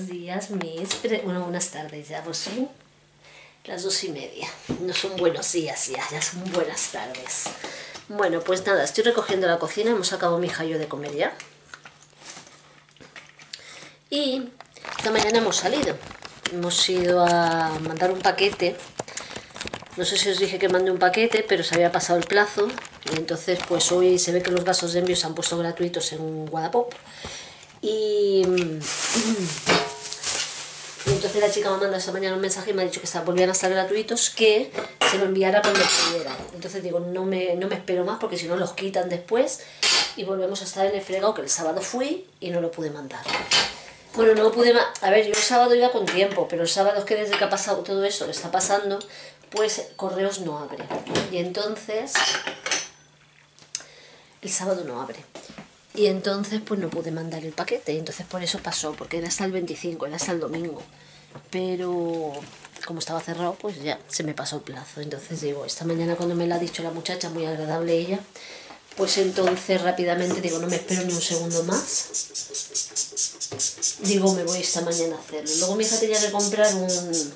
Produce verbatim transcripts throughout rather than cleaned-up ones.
buenos días, mis... pre- Bueno, buenas tardes ya, pues son las dos y media. No son buenos días ya, ya son buenas tardes. Bueno, pues nada, estoy recogiendo la cocina, hemos acabado mi hija y yo de comer ya. Y esta mañana hemos salido. Hemos ido a mandar un paquete. No sé si os dije que mandé un paquete, pero se había pasado el plazo. Y entonces, pues hoy se ve que los gastos de envío se han puesto gratuitos en Wallapop. Y, y entonces la chica me manda esta mañana un mensaje y me ha dicho que volvían a estar gratuitos, que se lo enviara cuando pudiera. Entonces digo, no me, no me espero más porque si no los quitan después y volvemos a estar en el fregado, que el sábado fui y no lo pude mandar. Bueno, no lo pude... A ver, yo el sábado iba con tiempo, pero el sábado es que desde que ha pasado todo esto que está pasando, pues correos no abre. Y entonces... El sábado no abre. Y entonces pues no pude mandar el paquete, y entonces por eso pasó, porque era hasta el veinticinco, era hasta el domingo. Pero como estaba cerrado, pues ya se me pasó el plazo. Entonces digo, esta mañana cuando me lo ha dicho la muchacha, muy agradable ella, pues entonces rápidamente digo, no me espero ni un segundo más. Digo, me voy esta mañana a hacerlo. Luego mi hija tenía que comprar un...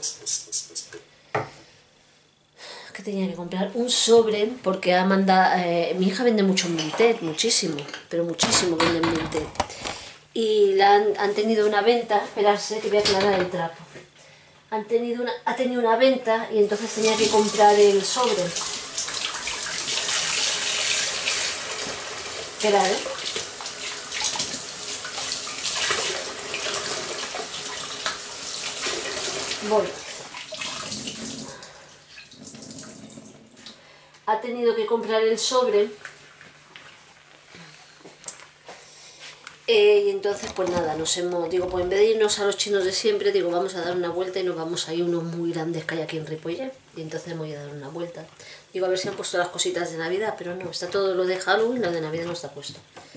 que tenía que comprar un sobre porque ha mandado... Eh, mi hija vende mucho en Vinted, muchísimo, pero muchísimo vende en Vinted. Y la han, han tenido una venta, esperarse que voy a aclarar el trapo. Han tenido una, ha tenido una venta y entonces tenía que comprar el sobre. Esperad, ¿eh? Voy. Ha tenido que comprar el sobre. Eh, y entonces pues nada, nos hemos, digo, pues en vez de irnos a los chinos de siempre, digo, vamos a dar una vuelta y nos vamos a ir unos muy grandes que hay aquí en Ripollet. Y entonces me voy a dar una vuelta. Digo, a ver si han puesto las cositas de Navidad, pero no, está todo lo de Halloween, lo de Navidad no está puesto.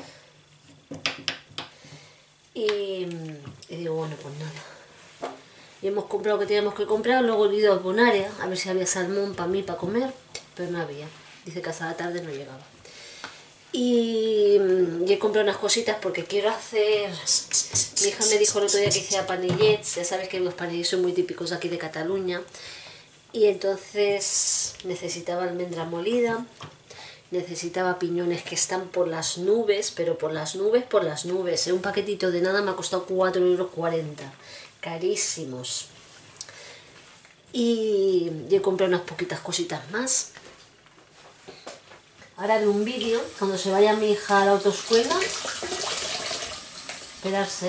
Y, y digo, bueno, pues nada. Y hemos comprado lo que teníamos que comprar, luego he ido a Bonaria, a ver si había salmón para mí, para comer, pero no había. Dice que hasta la tarde no llegaba. Y, y he comprado unas cositas porque quiero hacer... Mi hija me dijo el otro día que hiciera panellets, ya sabes que los panellets son muy típicos aquí de Cataluña. Y entonces necesitaba almendra molida, necesitaba piñones que están por las nubes, pero por las nubes, por las nubes. Un paquetito de nada me ha costado cuatro euros cuarenta, carísimos. Y, y he comprado unas poquitas cositas más. Ahora haré un vídeo cuando se vaya mi hija a la autoescuela. Esperarse.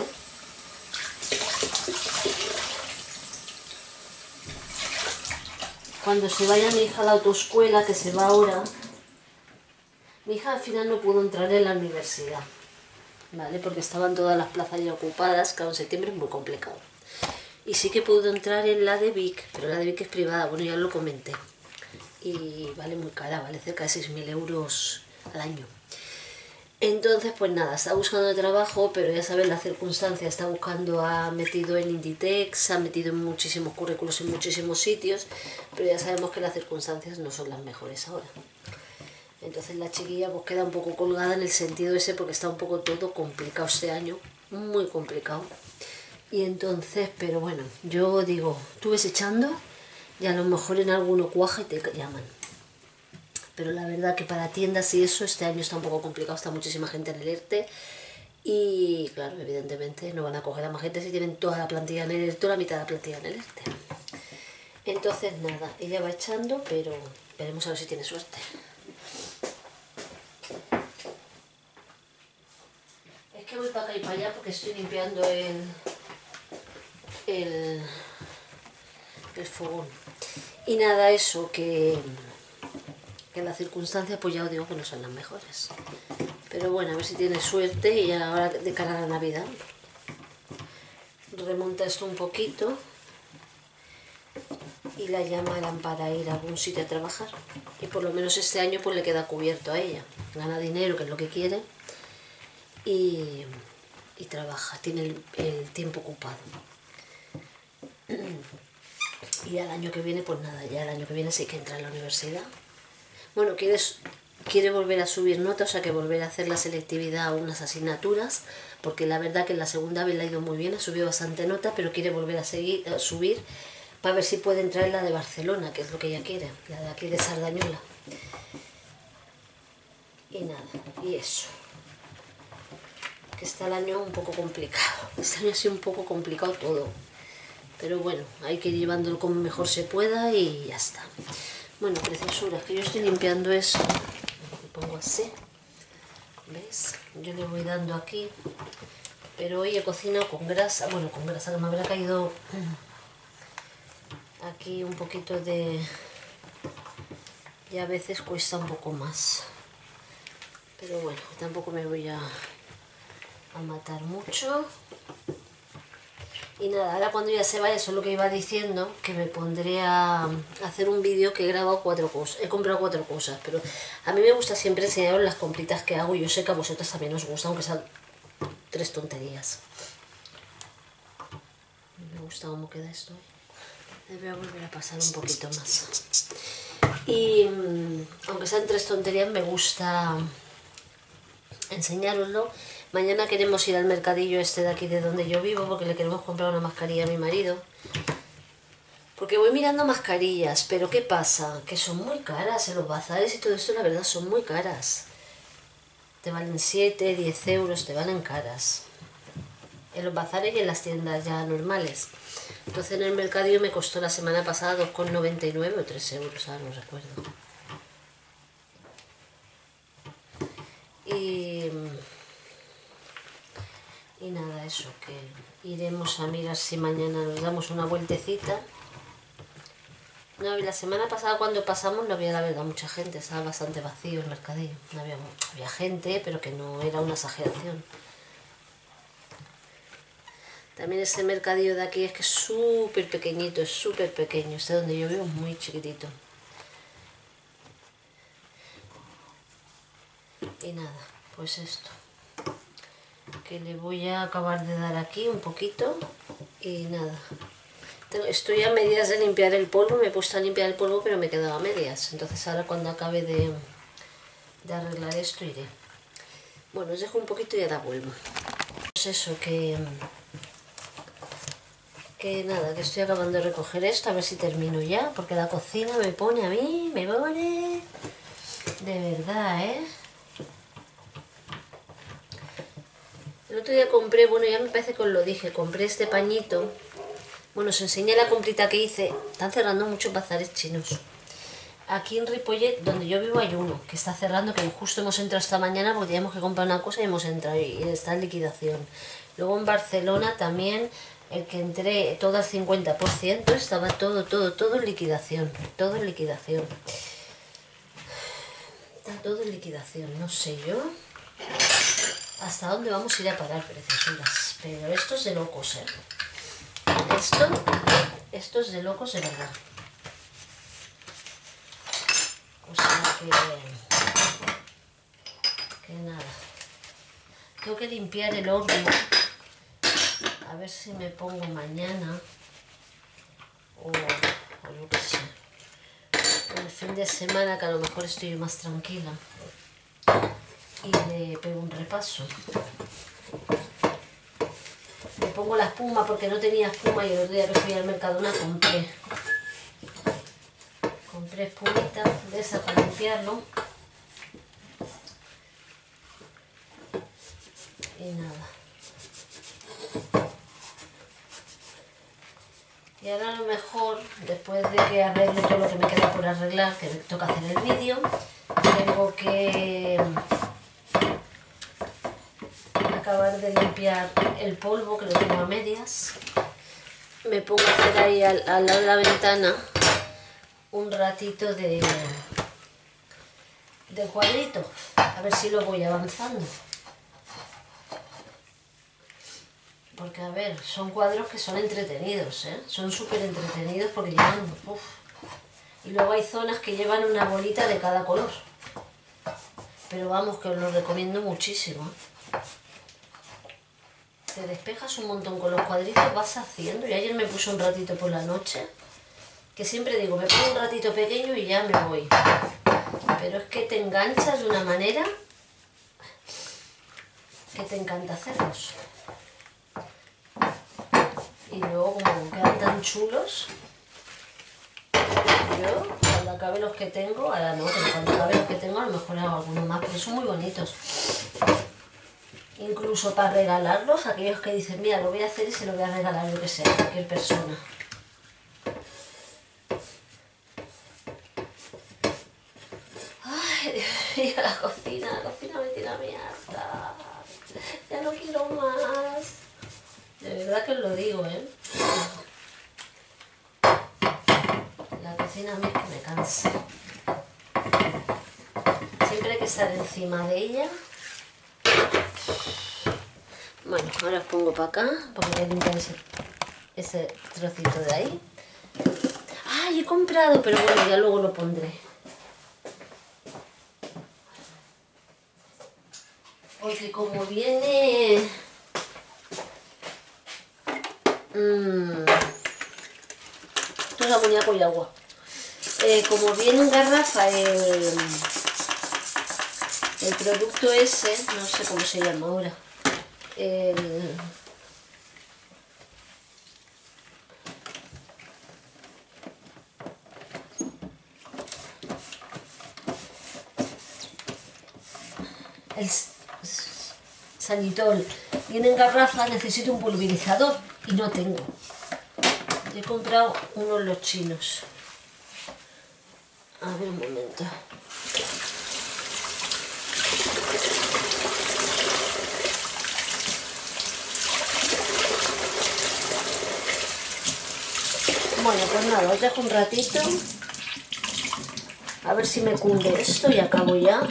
Cuando se vaya mi hija a la autoescuela, que se va ahora. Mi hija al final no pudo entrar en la universidad, ¿vale? Porque estaban todas las plazas ya ocupadas, claro, en septiembre es muy complicado. Y sí que pudo entrar en la de Vic, pero la de Vic es privada, bueno, ya lo comenté. Y vale muy cara, vale cerca de seis mil euros al año. Entonces, pues nada, está buscando trabajo, pero ya sabes la circunstancia, está buscando, ha metido en Inditex, ha metido en muchísimos currículos en muchísimos sitios, pero ya sabemos que las circunstancias no son las mejores ahora. Entonces la chiquilla pues queda un poco colgada en el sentido ese porque está un poco todo complicado este año, muy complicado. Y entonces, pero bueno, yo digo, tú ves echando y a lo mejor en alguno cuaja y te llaman. Pero la verdad que para tiendas y eso este año está un poco complicado, está muchísima gente en el ERTE. Y claro, evidentemente no van a coger a más gente si tienen toda la plantilla en el ERTE o la mitad de la plantilla en el ERTE. Entonces nada, ella va echando, pero veremos a ver si tiene suerte. Es que voy para acá y para allá porque estoy limpiando el, el, el fogón. Y nada, eso, que, que las circunstancias pues ya os digo que no son las mejores. Pero bueno, a ver si tiene suerte y ahora de cara a la Navidad remonta esto un poquito y la llamarán para ir a algún sitio a trabajar. Y por lo menos este año pues le queda cubierto a ella. Gana dinero, que es lo que quiere. Y, y trabaja, tiene el, el tiempo ocupado. Y al año que viene, pues nada, ya el año que viene sí que entra en la universidad. Bueno, quieres quiere volver a subir nota, o sea que volver a hacer la selectividad a unas asignaturas, porque la verdad que en la segunda vez le ha ido muy bien, ha subido bastante nota, pero quiere volver a, seguir, a subir para ver si puede entrar en la de Barcelona, que es lo que ella quiere, la de aquí de Sardañola. Y nada, y eso. Que está el año un poco complicado, este año ha sido un poco complicado todo. Pero bueno, hay que ir llevándolo como mejor se pueda y ya está. Bueno, preciosuras, que yo estoy limpiando esto. Lo pongo así. ¿Ves? Yo le voy dando aquí. Pero hoy he cocinado con grasa. Bueno, con grasa que me habrá caído aquí un poquito de... Y a veces cuesta un poco más. Pero bueno, tampoco me voy a, a matar mucho. Y nada, ahora cuando ya se vaya, eso es lo que iba diciendo, que me pondré a hacer un vídeo que he grabado cuatro cosas, he comprado cuatro cosas, pero a mí me gusta siempre enseñaros las compritas que hago y yo sé que a vosotras también os gusta, aunque sean tres tonterías. Me gusta cómo queda esto. Le voy a volver a pasar un poquito más. Y aunque sean tres tonterías, me gusta enseñároslo. Mañana queremos ir al mercadillo este de aquí de donde yo vivo porque le queremos comprar una mascarilla a mi marido. Porque voy mirando mascarillas, pero ¿qué pasa? Que son muy caras en los bazares y todo esto, la verdad, son muy caras. Te valen siete, diez euros, te valen caras. En los bazares y en las tiendas ya normales. Entonces en el mercadillo me costó la semana pasada dos con noventa y nueve o tres euros, ahora no recuerdo. Y... Y nada, eso, que iremos a mirar si mañana nos damos una vueltecita. No, la semana pasada cuando pasamos no había, la verdad, mucha gente, estaba bastante vacío el mercadillo. No había, había gente, pero que no era una exageración. También ese mercadillo de aquí es que es súper pequeñito, es súper pequeño. Este donde yo vivo es muy chiquitito. Y nada, pues esto. Que le voy a acabar de dar aquí un poquito y nada. Estoy a medias de limpiar el polvo, me he puesto a limpiar el polvo pero me quedaba a medias, entonces ahora cuando acabe de, de arreglar esto iré. Bueno, os dejo un poquito y ahora vuelvo. Pues eso, que, que nada, que estoy acabando de recoger esto, a ver si termino ya, porque la cocina me pone a mí, me pone de verdad, ¿eh? El otro día compré, bueno, ya me parece que os lo dije, compré este pañito. Bueno, os enseñé la comprita que hice. Están cerrando muchos bazares chinos. Aquí en Ripollet, donde yo vivo, hay uno que está cerrando, que justo hemos entrado esta mañana porque teníamos que comprar una cosa y hemos entrado y está en liquidación. Luego en Barcelona también, el que entré todo al cincuenta por ciento, estaba todo, todo, todo en liquidación. Todo en liquidación. Está todo en liquidación, no sé yo hasta dónde vamos a ir a parar, preciosuras. Pero esto es de locos, ¿eh? Esto, esto es de locos de verdad. O sea que... Que nada. Tengo que limpiar el horno. A ver si me pongo mañana. O, o yo qué sé. El fin de semana que a lo mejor estoy más tranquila. Y le pego un repaso. Le pongo la espuma porque no tenía espuma y el otro día que fui al Mercadona compré. Compré espumita de esa para limpiarlo. Y nada. Y ahora a lo mejor, después de que arregle todo lo que me queda por arreglar, que toca hacer el vídeo, tengo que acabar de limpiar el polvo, que lo tengo a medias. Me pongo a hacer ahí al, al lado de la ventana un ratito de, de cuadrito, a ver si lo voy avanzando. Porque a ver, son cuadros que son entretenidos, ¿eh? Son súper entretenidos porque llevan... Uf. Y luego hay zonas que llevan una bolita de cada color. Pero vamos, que os lo recomiendo muchísimo. Te despejas un montón con los cuadritos, vas haciendo. Y ayer me puse un ratito por la noche, que siempre digo, me pongo un ratito pequeño y ya me voy. Pero es que te enganchas de una manera que te encanta hacerlos. Y luego como quedan tan chulos, yo cuando acabe los que tengo, ahora no, pero cuando acabe los que tengo a lo mejor hago alguno más, pero son muy bonitos. Incluso para regalarlos, aquellos que dicen, mira, lo voy a hacer y se lo voy a regalar, yo que sé, a cualquier persona. Ay, Dios mío, la cocina, la cocina me tiene a mí harta. Ya no quiero más. De verdad que os lo digo, ¿eh? La cocina a mí es que me cansa. Siempre hay que estar encima de ella. Bueno, ahora os pongo para acá, para que limpiar ese, ese trocito de ahí. ¡Ay, he comprado! Pero bueno, ya luego lo pondré. Porque como viene... Mmm, esto es amoníaco y agua. Eh, como viene en garrafa el, el producto ese, no sé cómo se llama ahora. El, el Sanitol viene en garrafa, necesito un pulverizador y no tengo. He comprado uno en los chinos. A ver un momento. Bueno, pues nada, os dejo un ratito. A ver si me cunde esto y acabo ya.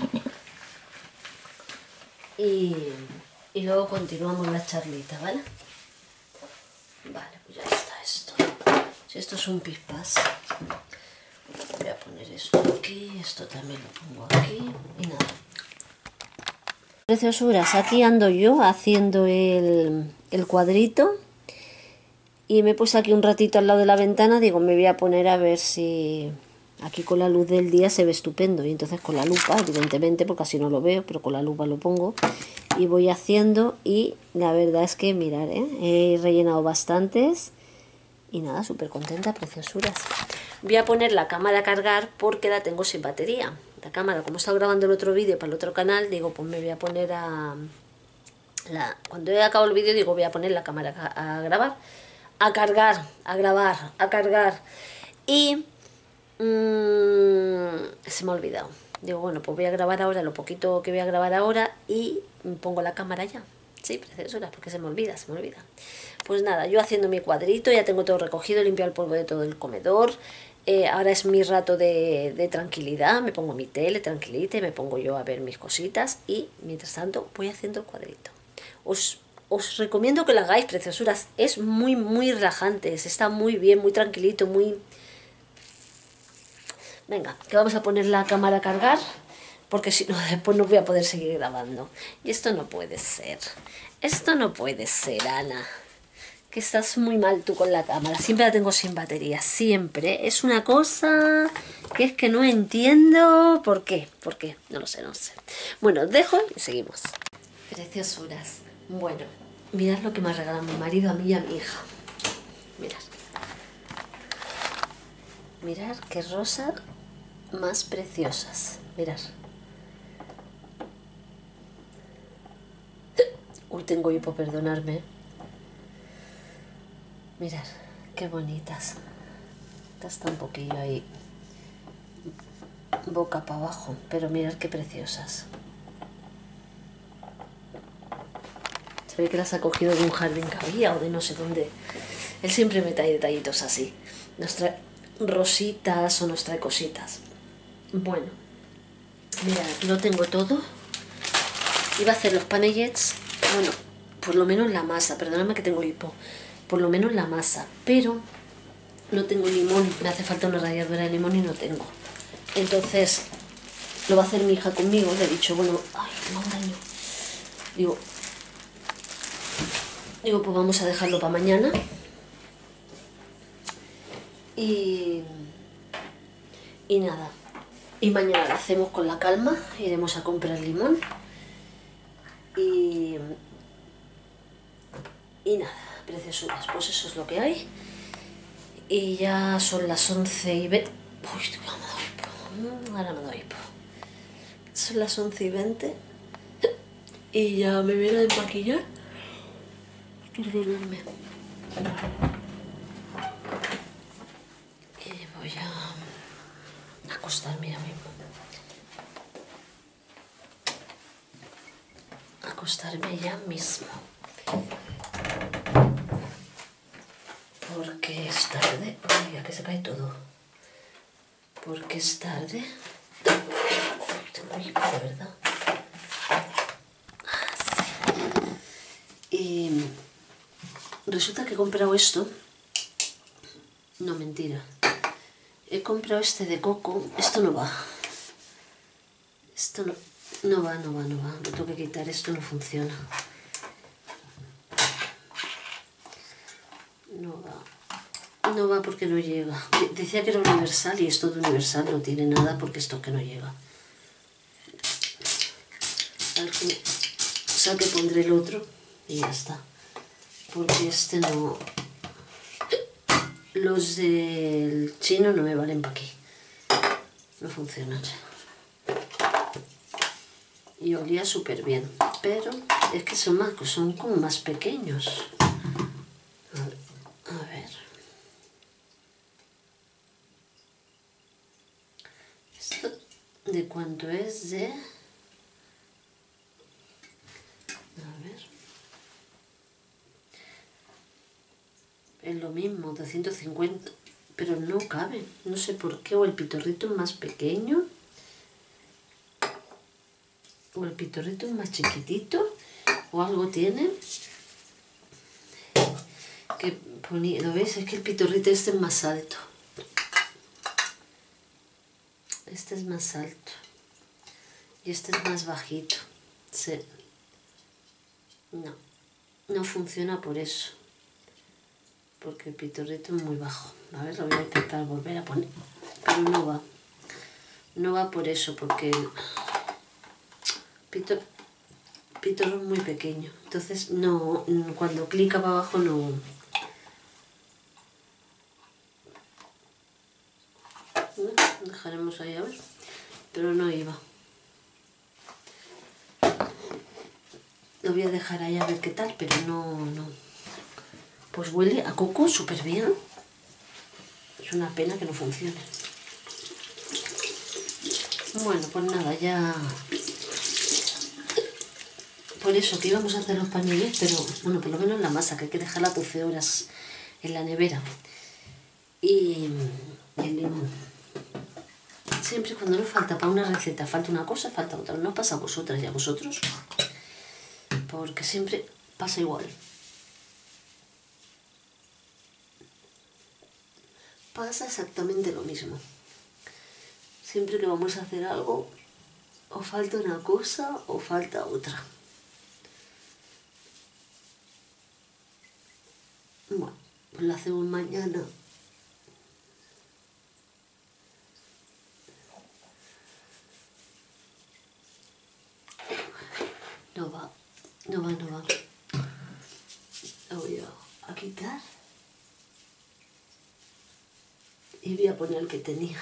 Y, y luego continuamos la charlita, ¿vale? Vale, pues ya está esto. Si esto es un pispás. Voy a poner esto aquí, esto también lo pongo aquí y nada. Preciosuras, aquí ando yo haciendo el, el cuadrito. Y me puse aquí un ratito al lado de la ventana, digo, me voy a poner a ver si aquí con la luz del día se ve estupendo. Y entonces con la lupa, evidentemente, porque así no lo veo, pero con la lupa lo pongo. Y voy haciendo y la verdad es que, mirad, ¿eh? He rellenado bastantes. Y nada, súper contenta, preciosuras. Voy a poner la cámara a cargar porque la tengo sin batería. La cámara, como he estado grabando el otro vídeo para el otro canal, digo, pues me voy a poner a... La... Cuando he acabado el vídeo, digo, voy a poner la cámara a grabar. A cargar, a grabar, a cargar. Y mmm, se me ha olvidado. Digo, bueno, pues voy a grabar ahora lo poquito que voy a grabar ahora y pongo la cámara ya. Sí, preciosura, porque se me olvida, se me olvida. Pues nada, yo haciendo mi cuadrito, ya tengo todo recogido, he limpiado el polvo de todo el comedor. Eh, ahora es mi rato de, de tranquilidad, me pongo mi tele, tranquilite, me pongo yo a ver mis cositas y mientras tanto voy haciendo el cuadrito. Os Os recomiendo que lo hagáis, preciosuras. Es muy, muy relajante. Está muy bien, muy tranquilito, muy... Venga, que vamos a poner la cámara a cargar, porque si no, después no voy a poder seguir grabando. Y esto no puede ser. Esto no puede ser, Ana. Que estás muy mal tú con la cámara. Siempre la tengo sin batería, siempre. Es una cosa que es que no entiendo por qué. ¿Por qué? No lo sé, no lo sé. Bueno, os dejo y seguimos. Preciosuras. Bueno, mirad lo que me ha regalado mi marido a mí y a mi hija. Mirad. Mirad qué rosas más preciosas. Mirad. Uy, tengo hipo, perdonadme. Mirad, qué bonitas. Esta está un poquillo ahí, boca para abajo, pero mirad qué preciosas. Se ve que las ha cogido de un jardín que había o de no sé dónde. Él siempre me trae detallitos así. Nos trae rositas o nos trae cositas. Bueno, mirad, aquí lo tengo todo. Iba a hacer los panellets, bueno, por lo menos la masa, perdóname que tengo hipo. Por lo menos la masa, pero no tengo limón, me hace falta una ralladura de limón y no tengo. Entonces, lo va a hacer mi hija conmigo, le he dicho, bueno, ay, me hago daño. Digo, digo, pues vamos a dejarlo para mañana. Y, y nada, Y mañana lo hacemos con la calma, iremos a comprar limón. Y, y nada, preciosuras, pues eso es lo que hay. Y ya son las once y veinte. Uy, ahora me doy hipo. Ahora me doy hipo. Son las once y veinte. Y ya me voy a desmaquillar. Quiero dormirme. Y voy a acostarme ya mismo. Acostarme ya mismo. Porque es tarde. Ay, que se cae todo. Porque es tarde. Tengo hipo, de verdad. Y resulta que he comprado esto. No, mentira. He comprado este de coco. Esto no va. Esto no, no va, no va, no va. Lo tengo que quitar. Esto no funciona. No va. No va porque no llega. Decía que era universal y esto de universal no tiene nada porque esto que no llega. Al que saque pondré el otro y ya está. Porque este no... Los del chino no me valen para aquí. No funcionan. Y olía súper bien. Pero es que son, más, son como más pequeños. A ver. A ver. ¿Esto de cuánto es? De... A ver. Es lo mismo, de ciento cincuenta. Pero no cabe. No sé por qué. O el pitorrito es más pequeño. O el pitorrito es más chiquitito. O algo tiene. Que ponía, ¿lo veis? Es que el pitorrito este es más alto. Este es más alto. Y este es más bajito. Sí. No. No funciona por eso. Porque el pitorrito es muy bajo. A ver, lo voy a intentar volver a poner. Pero no va. No va por eso, porque el pitor, pitorro es muy pequeño. Entonces, no, cuando clica para abajo no... no dejaremos ahí a ver. Pero no iba. Lo voy a dejar ahí a ver qué tal, pero no... no. Pues huele a coco súper bien. Es una pena que no funcione. Bueno, pues nada, ya... Por eso que íbamos a hacer los pañuelos, pero bueno, por lo menos la masa, que hay que dejarla doce horas en la nevera. Y, y el limón. Siempre cuando nos falta para una receta, falta una cosa, falta otra. No pasa a vosotras y a vosotros, porque siempre pasa igual. Pasa exactamente lo mismo. Siempre que vamos a hacer algo, o falta una cosa o falta otra. Bueno, pues lo hacemos mañana. No va, no va, no va. Lo voy a, a quitar. Y voy a poner el que tenía.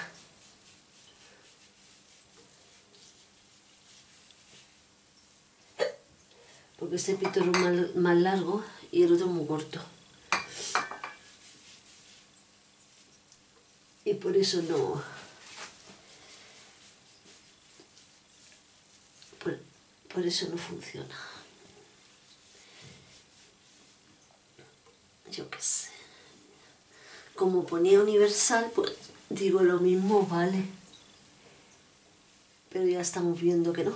Porque este pitorro es más, más largo y el otro muy corto. Y por eso no... Por, por eso no funciona. Yo qué sé. Como ponía universal, pues digo lo mismo, vale. Pero ya estamos viendo que no.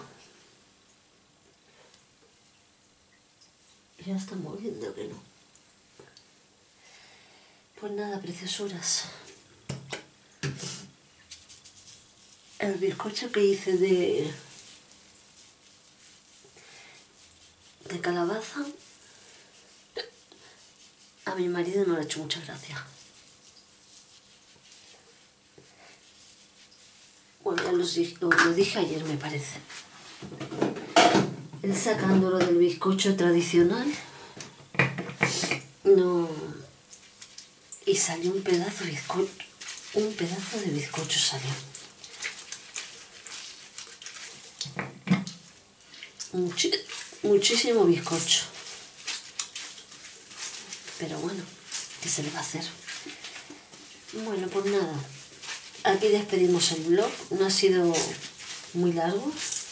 Ya estamos viendo que no. Pues nada, preciosuras. El bizcocho que hice de, de calabaza, a mi marido no le ha hecho mucha gracia. Bueno, ya los di- os lo dije ayer, me parece. Él sacándolo del bizcocho tradicional. No. Y salió un pedazo de bizcocho. Un pedazo de bizcocho salió. Muchi muchísimo bizcocho. Pero bueno, ¿qué se le va a hacer? Bueno, pues nada. Aquí despedimos el vlog. No ha sido muy largo.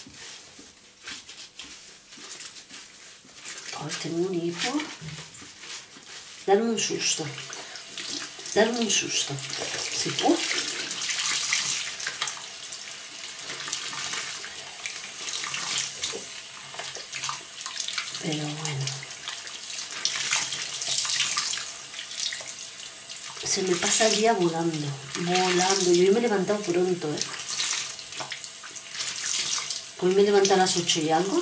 Hoy tengo un hipo. Darme un susto. Darme un susto. ¿Sí? Uh. Pero bueno. Se me pasa el día volando. Volando. Y hoy me he levantado pronto, ¿eh? Hoy me he levantado a las ocho y algo.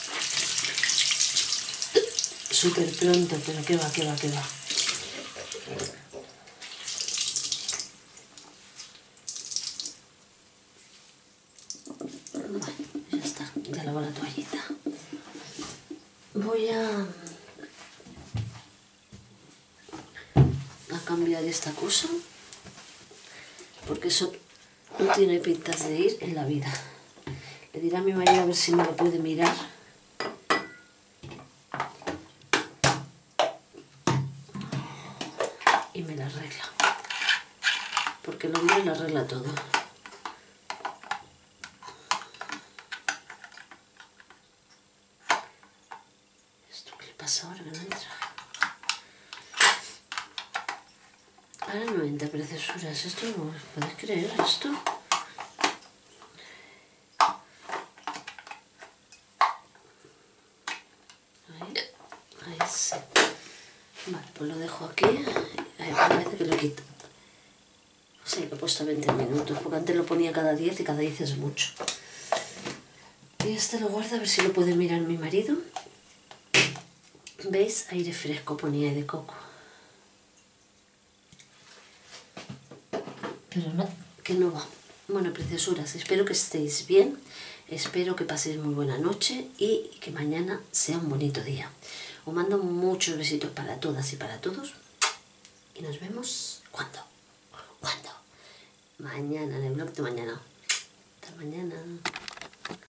Súper pronto, pero qué va, qué va, qué va. Bueno, ya está, ya lavo la toallita. Voy a, a cambiar esta cosa, porque eso no tiene pintas de ir en la vida. Le diré a mi marido a ver si me lo puede mirar. Y me la arregla. Porque el hombre lo arregla todo. ¿Esto qué le pasa ahora que no entra? Ahora no entra, preciosuras. ¿Esto no podéis creer esto? Ahí, ahí sí. Vale, pues lo dejo aquí. Ahí parece que lo quito. Sí, lo he puesto a veinte minutos, porque antes lo ponía cada diez y cada diez es mucho. Y este lo guardo a ver si lo puede mirar mi marido. ¿Veis? Aire fresco ponía de coco. Pero no, que no va. Bueno, preciosuras, espero que estéis bien. Espero que paséis muy buena noche y que mañana sea un bonito día. Os mando muchos besitos para todas y para todos. Y nos vemos, ¿cuándo? ¿Cuándo? Mañana, en el vlog de mañana. Hasta mañana.